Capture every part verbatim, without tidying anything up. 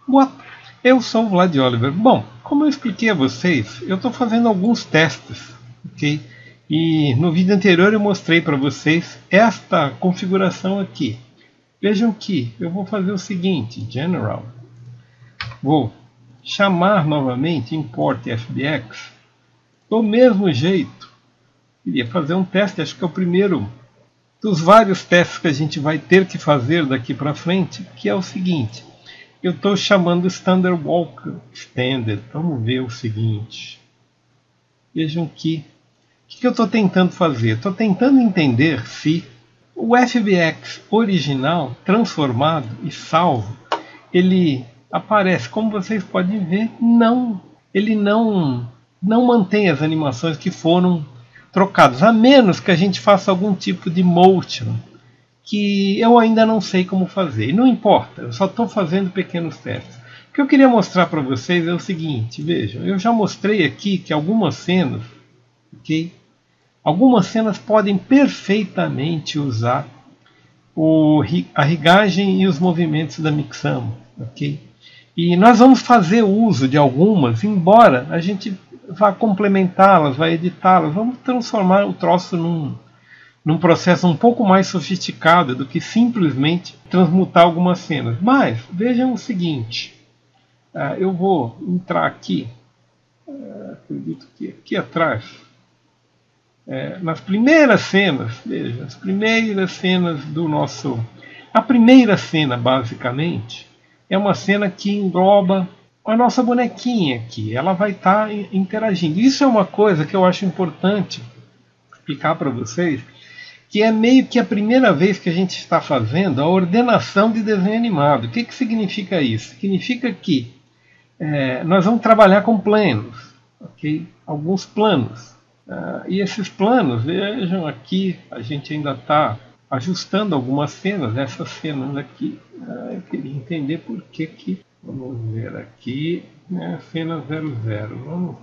Boa, eu sou o Vlad Oliver. Bom, como eu expliquei a vocês, eu estou fazendo alguns testes, ok? E no vídeo anterior eu mostrei para vocês esta configuração aqui. Vejam que eu vou fazer o seguinte, General, vou chamar novamente Import F B X do mesmo jeito. Queria fazer um teste, acho que é o primeiro dos vários testes que a gente vai ter que fazer daqui para frente, que é o seguinte. Eu estou chamando Standard Walk Extended. Vamos ver o seguinte. Vejam que o que, que eu estou tentando fazer? Estou tentando entender se o F B X original, transformado e salvo, ele aparece, como vocês podem ver, não, ele não, não mantém as animações que foram trocadas, a menos que a gente faça algum tipo de motion, que eu ainda não sei como fazer. E não importa, eu só estou fazendo pequenos testes. O que eu queria mostrar para vocês é o seguinte, vejam, eu já mostrei aqui que algumas cenas, ok? Algumas cenas podem perfeitamente usar o, a rigagem e os movimentos da Mixamo, ok? E nós vamos fazer uso de algumas, embora a gente vá complementá-las, vá editá-las, vamos transformar o troço num, num processo um pouco mais sofisticado do que simplesmente transmutar algumas cenas. Mas vejam o seguinte, uh, eu vou entrar aqui, uh, acredito que aqui atrás, uh, nas primeiras cenas, veja, as primeiras cenas do nosso... A primeira cena, basicamente, é uma cena que engloba a nossa bonequinha aqui. Ela vai estar interagindo. Isso é uma coisa que eu acho importante explicar para vocês, que é meio que a primeira vez que a gente está fazendo a ordenação de desenho animado. O que, que significa isso? Significa que é, nós vamos trabalhar com planos, okay? Alguns planos. Ah, e esses planos, vejam aqui, a gente ainda está ajustando algumas cenas. Essas cenas aqui, ah, eu queria entender por que que... Vamos ver aqui, né, cena zero zero. Vamos.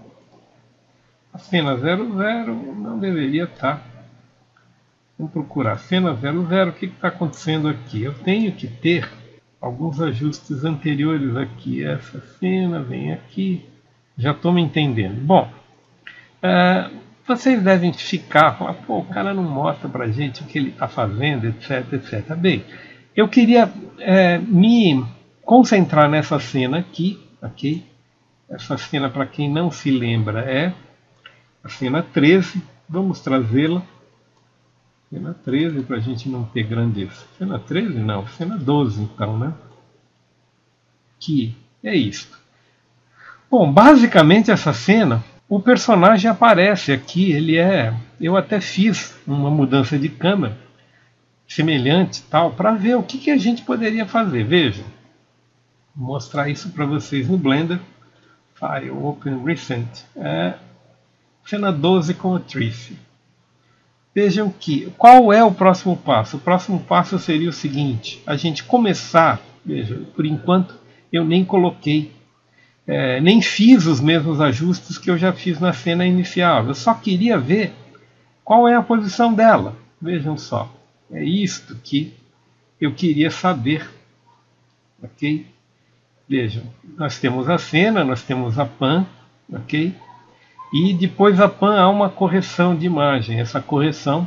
A cena zero zero não deveria estar. Vamos procurar cena zero zero. O que está acontecendo aqui? Eu tenho que ter alguns ajustes anteriores aqui. Essa cena vem aqui. Já estou me entendendo. Bom, é, vocês devem ficar, falar, pô, o cara não mostra para a gente o que ele está fazendo, etc, etcétera. Bem, eu queria é, me concentrar nessa cena aqui, ok? Essa cena, para quem não se lembra, é a cena treze. Vamos trazê-la. Cena treze, para a gente não ter grandes... Cena treze? Não, cena doze, então, né? Que é isto. Bom, basicamente essa cena, o personagem aparece aqui, ele é... Eu até fiz uma mudança de câmera semelhante, tal, para ver o que, que a gente poderia fazer. Vejam. Vou mostrar isso para vocês no Blender. File Open Recent. É, cena doze com o Triff. Vejam que, qual é o próximo passo? O próximo passo seria o seguinte, a gente começar, veja, por enquanto eu nem coloquei, é, nem fiz os mesmos ajustes que eu já fiz na cena inicial. Eu só queria ver qual é a posição dela. Vejam só, é isto que eu queria saber, ok? Vejam, nós temos a cena, nós temos a pan, ok? E depois a pan há uma correção de imagem. Essa correção,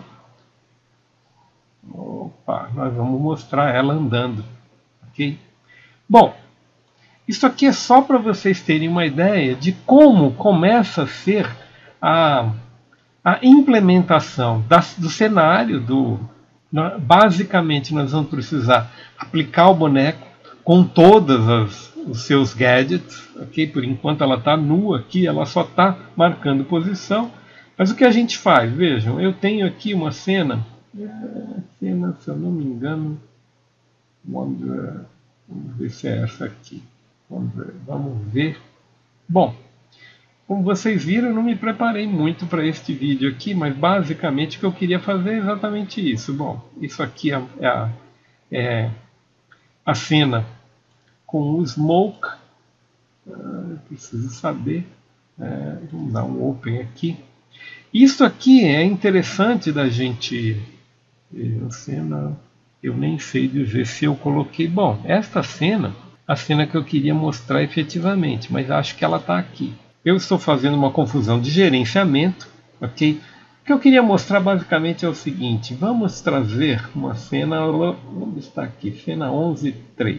opa, nós vamos mostrar ela andando, ok? Bom, isso aqui é só para vocês terem uma ideia de como começa a ser a, a implementação da, do cenário. Do, basicamente, nós vamos precisar aplicar o boneco com todas as os seus gadgets, ok? Por enquanto ela está nua aqui, ela só está marcando posição. Mas o que a gente faz? Vejam, eu tenho aqui uma cena, é, cena, se eu não me engano, Wonder, vamos ver se é essa aqui. Vamos ver. Vamos ver. Bom, como vocês viram, eu não me preparei muito para este vídeo aqui, mas basicamente o que eu queria fazer é exatamente isso. Bom, isso aqui é a, é a cena com o Smoke. Uh, eu preciso saber. É, vamos dar um Open aqui. Isso aqui é interessante da gente... Cena, eu nem sei dizer se eu coloquei... Bom, esta cena a cena que eu queria mostrar efetivamente, mas acho que ela está aqui. Eu estou fazendo uma confusão de gerenciamento, ok? O que eu queria mostrar basicamente é o seguinte: vamos trazer uma cena, onde está aqui? Cena onze três.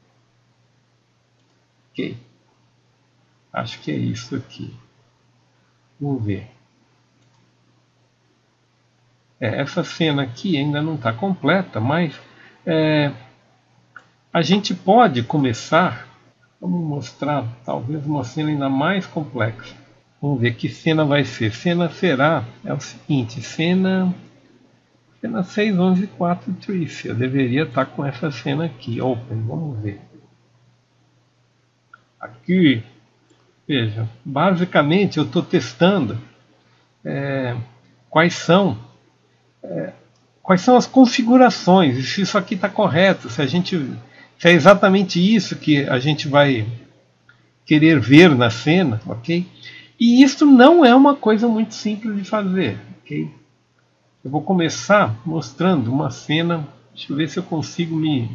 Ok. Acho que é isso aqui. Vamos ver. É, essa cena aqui ainda não está completa, mas é, a gente pode começar. Vamos mostrar talvez uma cena ainda mais complexa. Vamos ver que cena vai ser. Cena será, é o seguinte, cena, cena seis, onze, quatro, Tricia. Eu deveria estar com essa cena aqui, open, vamos ver. Aqui, veja, basicamente eu estou testando é, quais são é, quais são as configurações, se isso aqui está correto, se a gente, se é exatamente isso que a gente vai querer ver na cena, ok? E isso não é uma coisa muito simples de fazer, ok? Eu vou começar mostrando uma cena, deixa eu ver se eu consigo me...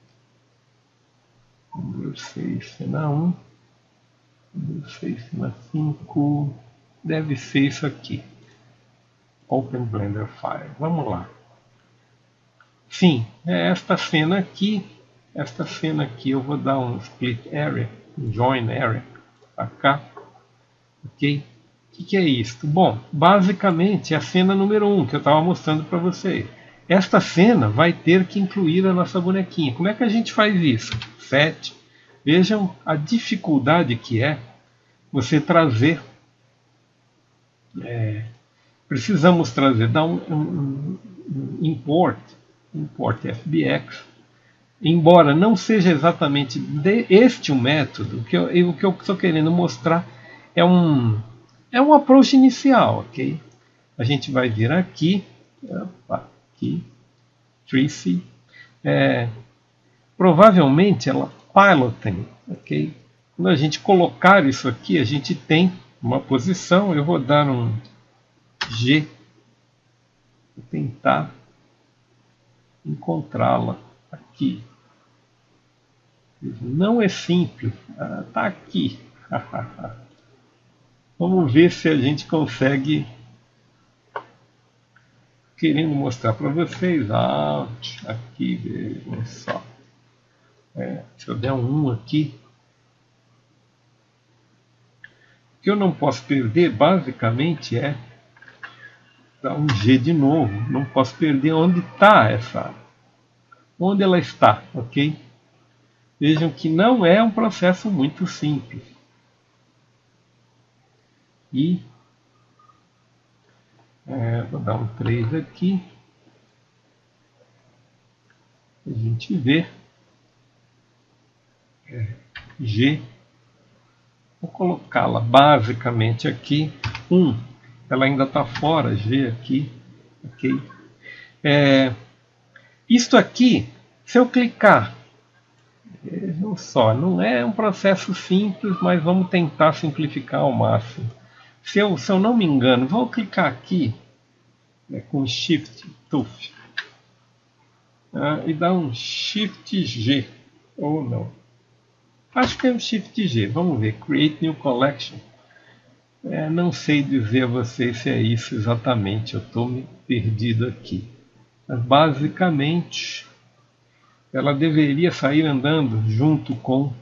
Número seis, cena um, número seis, cena cinco, deve ser isso aqui. Open Blender File, vamos lá. Sim, é esta cena aqui, esta cena aqui eu vou dar um Split Area, um Join Area, para cá. Ok? O que, que é isso? Bom, basicamente é a cena número um que eu estava mostrando para vocês. Esta cena vai ter que incluir a nossa bonequinha. Como é que a gente faz isso? Set. Vejam a dificuldade que é você trazer. É, precisamos trazer, dar um, um, um import, import F B X. Embora não seja exatamente de este o método, que eu, o que eu estou querendo mostrar é um, é um approach inicial, ok? A gente vai vir aqui, opa, aqui, Tricia, é, provavelmente ela piloting, ok? Quando a gente colocar isso aqui, a gente tem uma posição, eu vou dar um G, vou tentar encontrá-la aqui. Não é simples, está aqui. Vamos ver se a gente consegue. Querendo mostrar para vocês. Ah, aqui, vejam só. É, se eu der um um aqui. O que eu não posso perder, basicamente, é dar um G de novo. Não posso perder onde está essa. Onde ela está, ok? Vejam que não é um processo muito simples. E é, vou dar um três aqui. A gente vê. É, G. Vou colocá-la basicamente aqui. um. Ela ainda está fora. G aqui. Ok. É, isto aqui, se eu clicar. Vejam só, não é um processo simples, mas vamos tentar simplificar ao máximo. Se eu, se eu não me engano, vou clicar aqui, né, com Shift Tooth, ah, e dar um Shift G, ou não. Acho que é um Shift G, vamos ver, Create New Collection. É, não sei dizer a vocês se é isso exatamente, eu estou me perdido aqui. Mas basicamente, ela deveria sair andando junto com...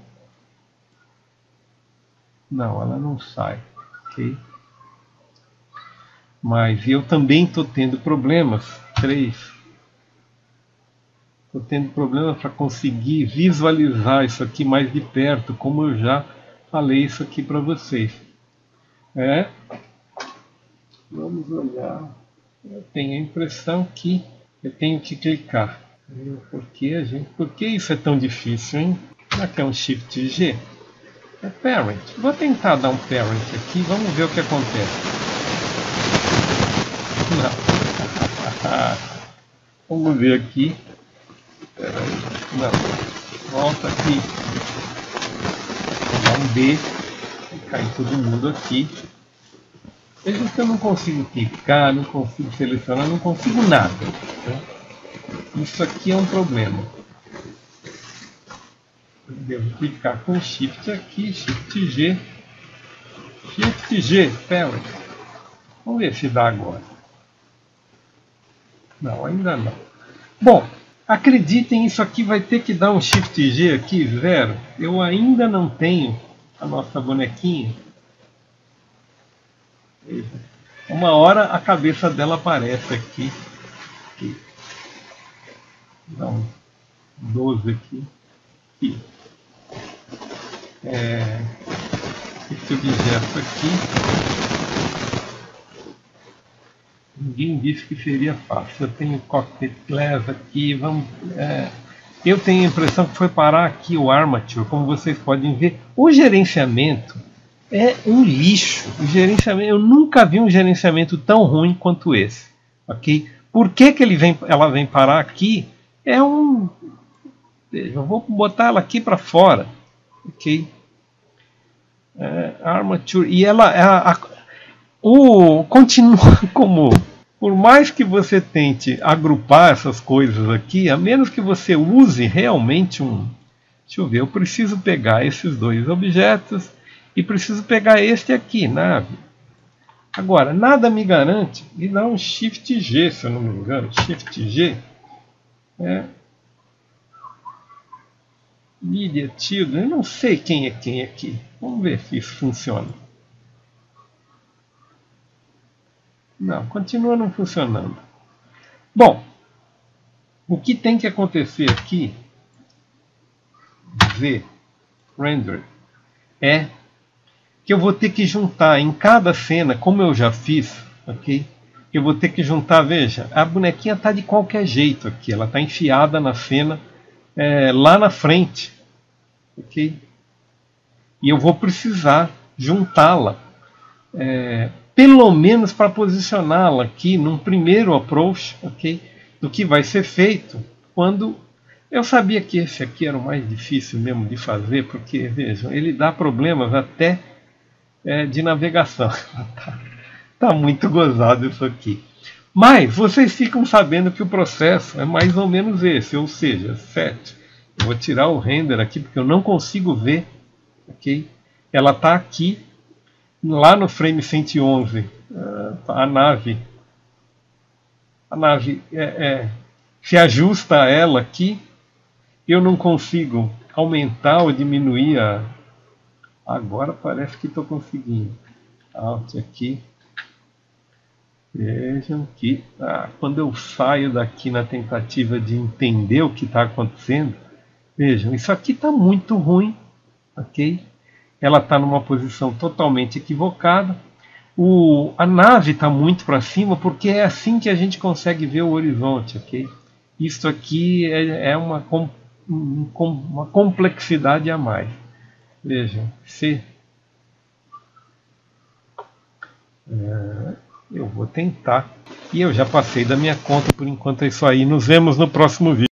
Não, ela não sai, ok? Mas eu também estou tendo problemas. três. Estou tendo problemas para conseguir visualizar isso aqui mais de perto, como eu já falei isso aqui para vocês. É. Vamos olhar. Eu tenho a impressão que eu tenho que clicar. Por que, a gente, por que isso é tão difícil, hein? Será que é um Shift G? É Parent. Vou tentar dar um Parent aqui, vamos ver o que acontece. Não. Vamos ver aqui. Peraí. Não. Volta aqui. Vou dar um B. Vai cair todo mundo aqui. Veja que eu não consigo clicar, não consigo selecionar, não consigo nada. Tá? Isso aqui é um problema. Eu devo clicar com Shift aqui, Shift G, Shift G, Parent. Vamos ver se dá agora. Não, ainda não. Bom, acreditem, isso aqui vai ter que dar um Shift G aqui, zero. Eu ainda não tenho a nossa bonequinha. Uma hora a cabeça dela aparece aqui. aqui. Dá um doze aqui. aqui. É, esse objeto aqui. Ninguém disse que seria fácil. Eu tenho Cockpit Glass aqui. Vamos, é, eu tenho a impressão que foi parar aqui o Armature. Como vocês podem ver, o gerenciamento é um lixo. O gerenciamento, eu nunca vi um gerenciamento tão ruim quanto esse. Ok? Por que, que ele vem, ela vem parar aqui? É um. Eu vou botar ela aqui para fora. Ok? É, Armature. E ela. A, a, o continua como. Por mais que você tente agrupar essas coisas aqui, a menos que você use realmente um. Deixa eu ver, eu preciso pegar esses dois objetos e preciso pegar este aqui, nave. Agora, nada me garante, e dá um Shift G, se eu não me engano, Shift G. É. Media Children, eu não sei quem é quem aqui. Vamos ver se isso funciona. Não, continua não funcionando. Bom, o que tem que acontecer aqui, Z, Render, é que eu vou ter que juntar em cada cena, como eu já fiz, ok? Eu vou ter que juntar, veja, a bonequinha está de qualquer jeito aqui, ela está enfiada na cena é, lá na frente, ok? E eu vou precisar juntá-la. É, pelo menos para posicioná-la aqui num primeiro approach, ok? Do que vai ser feito quando eu sabia que esse aqui era o mais difícil mesmo de fazer, porque vejam, ele dá problemas até é, de navegação. tá, tá muito gozado isso aqui. Mas vocês ficam sabendo que o processo é mais ou menos esse, ou seja, sete. Eu vou tirar o render aqui porque eu não consigo ver, ok? Ela está aqui. Lá no frame cento e onze, a nave, a nave é, é, se ajusta a ela aqui. Eu não consigo aumentar ou diminuir a. Agora parece que estou conseguindo. Alt aqui. Vejam que ah, quando eu saio daqui na tentativa de entender o que está acontecendo, vejam, isso aqui está muito ruim, ok? Ela está numa posição totalmente equivocada. O, a nave está muito para cima, porque é assim que a gente consegue ver o horizonte, ok? Isso aqui é, é uma, com, um, uma complexidade a mais. Vejam, se é, eu vou tentar. E eu já passei da minha conta por enquanto é isso aí. Nos vemos no próximo vídeo.